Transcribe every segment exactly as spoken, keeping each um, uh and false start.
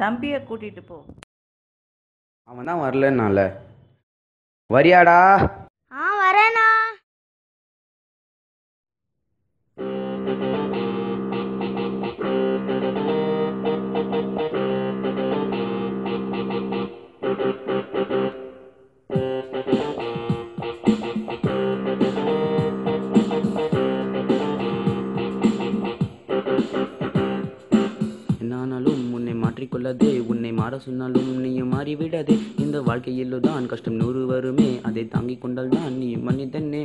தம்பியை கூட்டிட்டு போ. அவன் தான் வரலன்னால. வரியாடா? ஆ வரேண்ணா. என்னானாலும் உன்னை மாற்றிக்கொள்ளாதே, உன்னை மாற சொன்னாலும் நீயும் மாறிவிடாதே. இந்த வாழ்க்கையிலோ தான் கஷ்டம் நூறு வருமே, அதை தாங்கிக் கொண்டால் தான் நீ மனிதனே.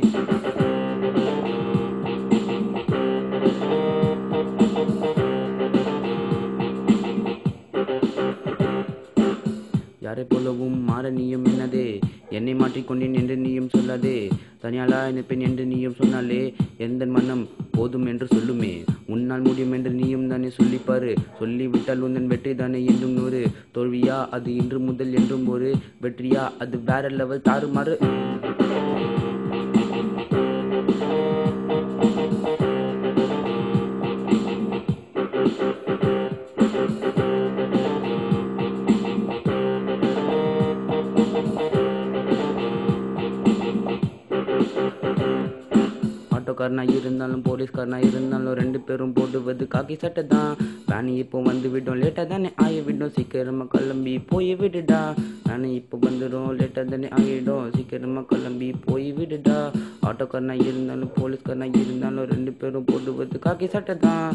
யாரை போலவும் மாற நீயும் என்னதே, என்னை மாற்றிக்கொண்டேன் என்று நீயும் சொல்லாதே. தனியாளா நினைப்பேன் என்று நீயும் சொன்னாலே எந்த மனம் போதும் என்று சொல்லுமே. உன்னால் முடியும் என்று நீயும் தானே சொல்லிப்பாரு. சொல்லிவிட்டால் உந்தன் வெற்றி தானே என்றும் நூறு. தோல்வியா அது இன்று முதல் என்றும் ஒரு வெற்றியா அது வேற லெவல் தாறுமாறு. ஆட்டோக்காரனாக இருந்தாலும் போலீஸ்காரனாக இருந்தாலும் ரெண்டு பேரும் போடுவது காக்கி சட்டை தான். வேணி இப்போ வந்து விடும் லேட்டாக தானே ஆகிவிடும், சீக்கிரமாக கிளம்பி போய் விடுடா. வேணி இப்போ வந்துடும் லேட்டாக தானே ஆகிடும், சீக்கிரமாக கிளம்பி போய் விடுடா. ஆட்டோக்காரனாக இருந்தாலும் போலீஸ்காரனாக இருந்தாலும் ரெண்டு பேரும் போடுவது காக்கி சட்டை தான்.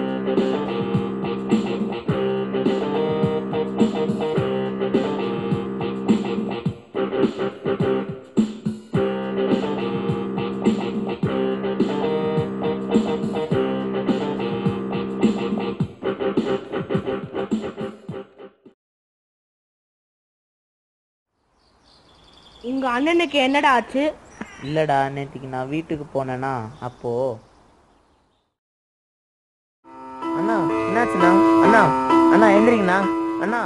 உங்க அண்ணனுக்கு என்னடா ஆச்சு? இல்லடா, நேற்றுக்கு நான் வீட்டுக்கு போனேன்னா அப்போ. அண்ணா என்னாச்சுண்ணா? அண்ணா அண்ணா எந்திரிங்கண்ணா. அண்ணா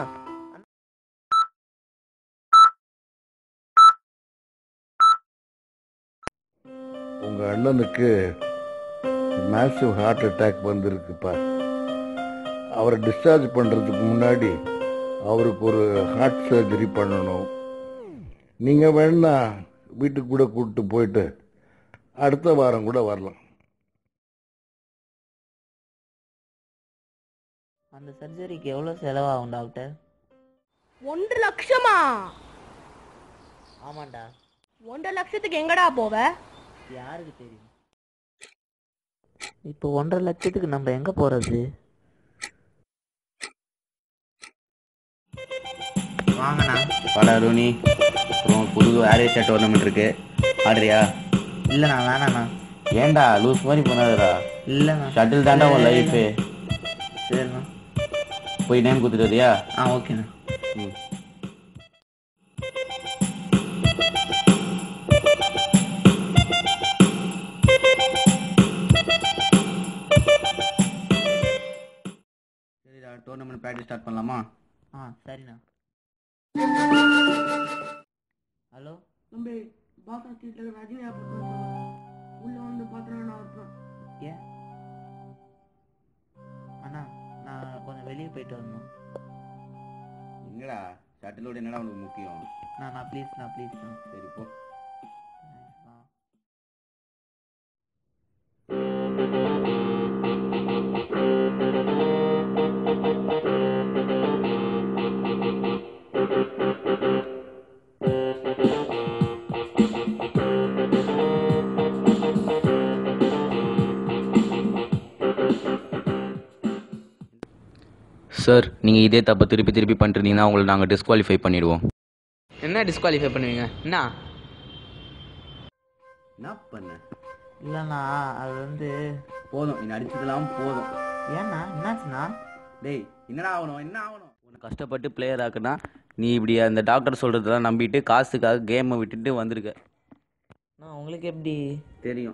உங்க அண்ணனுக்கு மேசிவ் ஹார்ட் அட்டாக் வந்திருக்குப்பா. அவரை டிஸ்சார்ஜ் பண்றதுக்கு முன்னாடி அவருக்கு ஒரு ஹார்ட் சர்ஜரி பண்ணணும். நீங்க வேணா வீட்டுக்கு கூட கூப்பிட்டு போயிட்டு அடுத்த வாரம் கூட வரலாம். அந்த சர்ஜரிக்கு எவ்வளோ செலவாகும் டாக்டர்? ஒன்றரை லட்சமா? ஆமாண்டா. ஒன்றரை லட்சத்துக்கு எங்கடா போவ? யாருக்கு தெரியும்? இப்போ ஒன்றரை லட்சத்துக்கு நம்ம எங்க போறது? வாங்கண்ணா. வாடா ரோனி, அப்புறம் புது ஆர்ஏஷியா டோர்னமெண்ட் இருக்கு, ஆடுறியா? இல்லைண்ணா வேணாண்ணா. ஏன்டா லூஸ் மாதிரி பண்ணாதடா. இல்லைண்ணா. ஷட்டில் தாண்டா உன் லைஃபு. சரிண்ணா. போய் நேம் கொடுத்துட்டு வரியா? ஆ ஓகேண்ணா. ம். சரிடா, டோர்னமெண்ட் ப்ராக்டிஸ் ஸ்டார்ட் பண்ணலாமா? ஆ சரிண்ணா. ஹலோ தம்பி, பாசா ஸ்ட்ரீட்ல ரஜினி உள்ள வந்து பார்த்தா நான் இருப்பேன். ஏன் அண்ணா, நான் கொஞ்சம் வெளியே போயிட்டு வரணும். எங்கடா ஷட்டிலோட என்னடா உனக்கு முக்கியம்? நான் நான் ப்ளீஸ்ண்ணா ப்ளீஸ்ண்ணா. சரி போ. சார், நீங்கள் இதே தப்பை திருப்பி திருப்பி பண்ணிருந்தீங்கன்னா உங்களை நாங்கள் டிஸ்குவாலிஃபை பண்ணிடுவோம். என்ன டிஸ்குவாலிஃபை பண்ணுவீங்க? என்ன என்ன பண்ண? இல்லைண்ணா, அது வந்து போதும், நீ அடிச்சதெல்லாம் போதும். ஏண்ணா என்னாச்சுண்ணா? டேய், என்னடா ஆகணும்? என்ன ஆகணும்? உனக்கு கஷ்டப்பட்டு பிளேயர் ஆக்குனா நீ இப்படி அந்த டாக்டர் சொல்கிறதெல்லாம் நம்பிட்டு காசுக்காக கேமை விட்டுட்டு வந்திருக்க. நான் உங்களுக்கு எப்படி தெரியும்?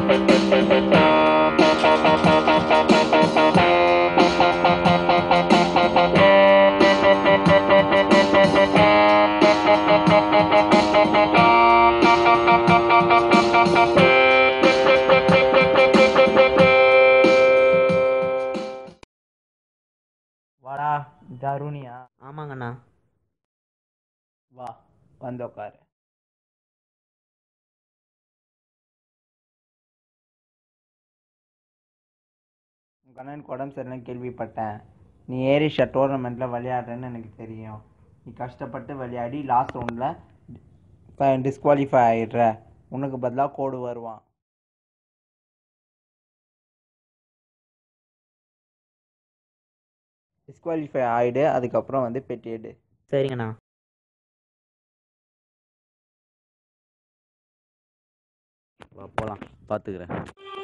வாடா தருணியா? ஆமாங்கண்ணா. வா வந்து உட்காரு. உங்கள் அண்ணனுக்கு உடம்பு சரியில்லைன்னு கேள்விப்பட்டேன். நீ ஏரிஷா டோர்னமெண்ட்டில் விளையாடுறேன்னு எனக்கு தெரியும். நீ கஷ்டப்பட்டு விளையாடி லாஸ்ட் ரவுண்டில் டிஸ்குவாலிஃபை ஆகிடுற. உனக்கு பதிலாக கோடு வருவான். டிஸ்குவாலிஃபை ஆகிடு. அதுக்கப்புறம் வந்து பெட்டி எடு. சரிங்கண்ணா. வா போகலாம், பார்த்துக்கிறேன்.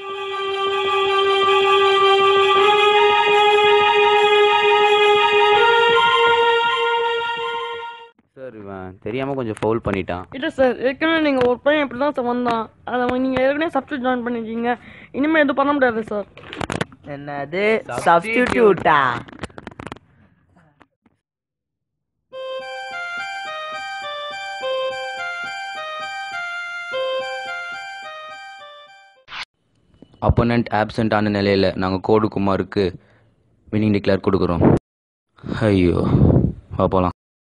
சார் இவன் தெரியாமல் கொஞ்சம் ஃபவுல் பண்ணிட்டான். இல்லை சார், ஏற்கனவே நீங்கள் ஒரு பையன் இப்படி தான் சார் வந்தான். அதை நீங்கள் ஏற்கனவே சப்ஸ்டியூட் ஜாயின் பண்ணிருக்கீங்க. இனிமேல் எதுவும் பண்ண முடியாது சார். என்னது சப்ஸ்டிடியூட்டா? அப்போனண்ட் ஆப்சண்ட் ஆன நிலையில் நாங்கள் கோடு குமாருக்கு வின்னிங் டிக்ளேர் கொடுக்குறோம். ஐயோ வா போகலாம்.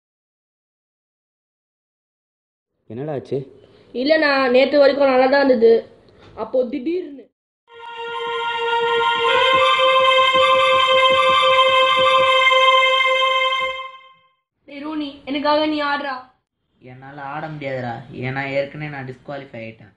என்னடா ஆச்சு? இல்லைண்ணா, நேற்று வரைக்கும் நல்லா தான் இருந்தது. அப்போ திடீர்னு ரூனி எனக்காக நீ ஆடுறா. என்னால் ஆட முடியாதுடா, ஏன்னா ஏற்கனவே நான் டிஸ்குவாலிஃபை ஆகிட்டேன்.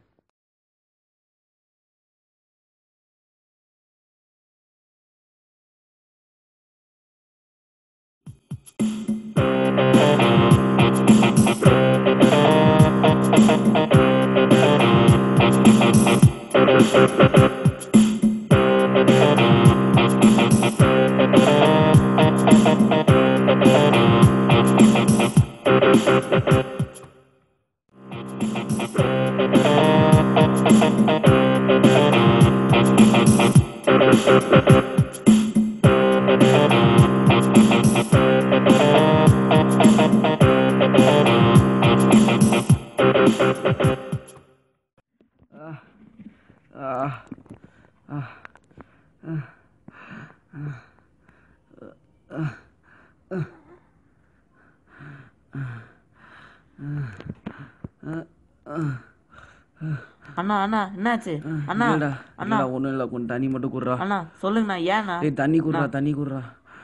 அண்ணா அண்ணா என்னாச்சு அண்ணா? அண்ணா ஒன்றும் இல்லை, கொஞ்சம் தண்ணி மட்டும் குடுறா. அண்ணா சொல்லுங்கண்ணா. ஏண்ணா? ஏய் தண்ணி குடுறா, தண்ணி குடுறா.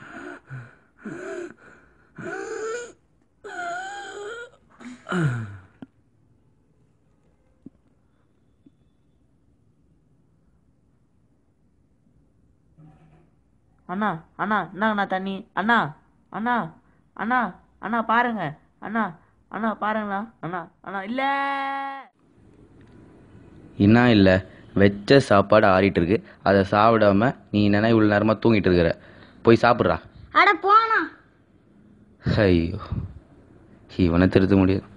அண்ணா அண்ணா இந்தாங்கண்ணா தண்ணி. அண்ணா அண்ணா அண்ணா அண்ணா பாருங்க. அண்ணா அண்ணா பாருங்கண்ணா. அண்ணா அண்ணா இல்லை. என்ன இல்லை, வச்ச சாப்பாடு ஆறிட்டு இருக்கு. அதை சாப்பிடாம நீ என்னன்னா இவ்வளோ நேரமாக தூங்கிட்டு இருக்கிற. போய் சாப்பிட்றா. அட போனா. ஐயோ இவனை திருத்த முடியாது.